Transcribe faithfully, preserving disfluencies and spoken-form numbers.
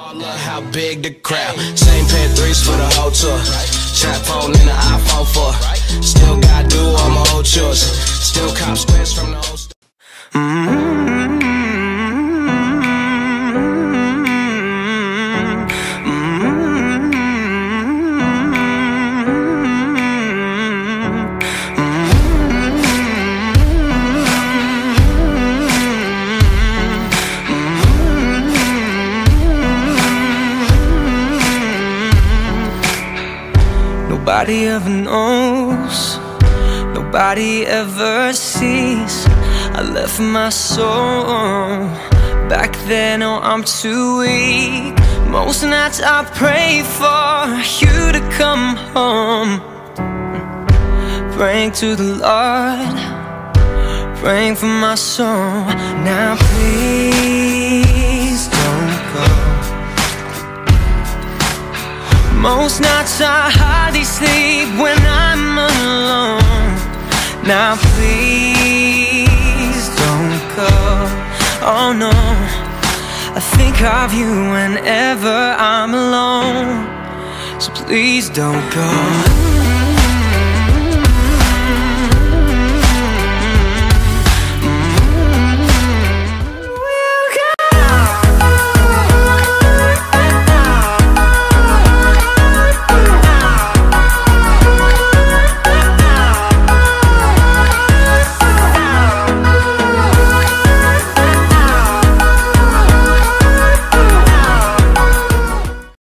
Look how big the crowd. Same pair threes for the whole tour. Trap phone in the iPhone four. Still gotta do all my old chores. Still cop squares from the old store. Mm-hmm. Nobody ever knows, nobody ever sees. I left my soul back then, oh I'm too weak. Most nights I pray for you to come home, praying to the Lord, praying for my soul. Now please don't go. Most nights I hardly sleep when I'm alone. Now please don't go. Oh no, I think of you whenever I'm alone. So please don't go.